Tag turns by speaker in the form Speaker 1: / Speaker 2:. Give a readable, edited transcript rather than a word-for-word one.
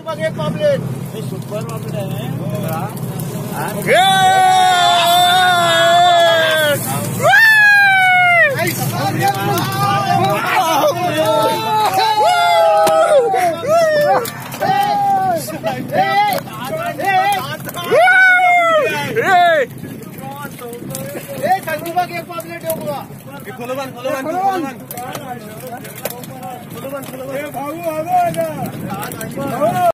Speaker 1: संजू एक पापलेट सुपर पापलेट है संजू का एक पापलेट होगा खोलो बन खोलो बन